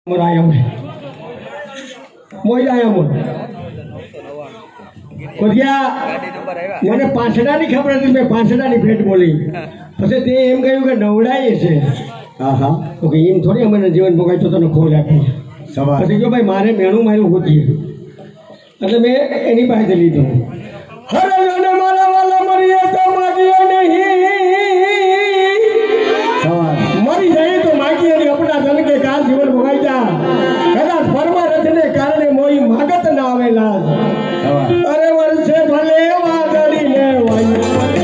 Ayam, mau ayam. Kerja, mana pansada ni khabar tu, मैं pansada ni भेट बोली. पसे ते एम कहीं का नवड़ा ही है. हाँ. तो कहीं एम थोड़ी हमारे जीवन बोगा तो ना खोल जाते. सवाल. पसे क्यों भाई मारे मेनू मारू होती है. मतलब मैं एनी बात चली तो. हर जने मारा वाला मरिए तो मागिए नहीं. सवाल. मरी जाए तो मागिए नहीं अपना जन के काल जीवन बोगा जा. कदाच परमा रचने कारणे मोई मागत ना आवेला. अरे वर्षे भले वादड़ी ने वायु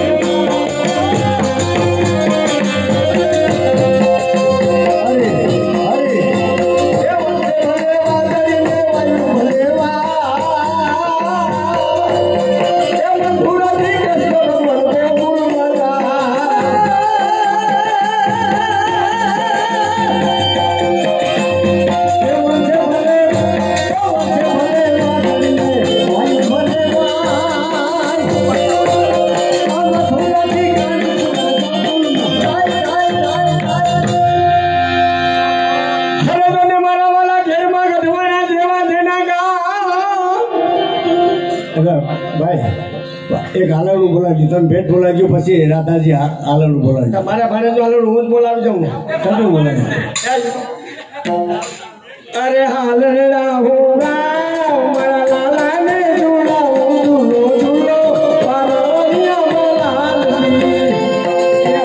अरे अरे ये वर्षे भले वादड़ी ने वायु भले वा ये मंधुरा दी के स्वर मन पे मूल मारा ये वर्षे भले वादड़ी ने वायु भले वा भाई एक आलण बोला तने भेट बोला पी राधाजी आलण बोला मारा भाने जो आलण हूँ बोला जाऊँ कदू बोला अरे हालण राहुरा मारा लाला ने जुड़ा झूलो झूलो पारोनिया बोलाली ये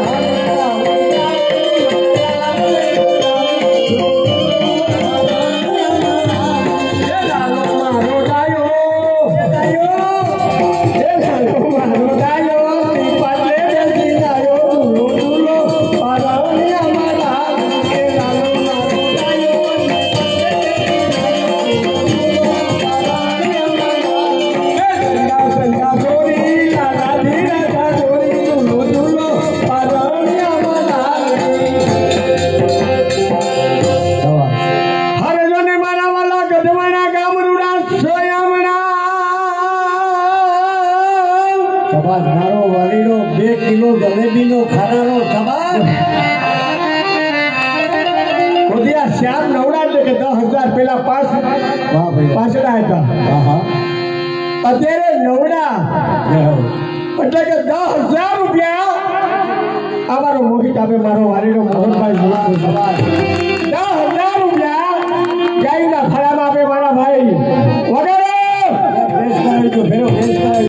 लालो मारो डायो जलेबी नो खाना श्याम नवड़ा के 10,000 पहला पास पासड़ा था अत्यारे नवड़ा એટલે કે 10,000 રૂપિયા અમારો મોહિત આપે મારો વાલીનો મોહનભાઈ 10,000 રૂપિયા ગાયના ફળા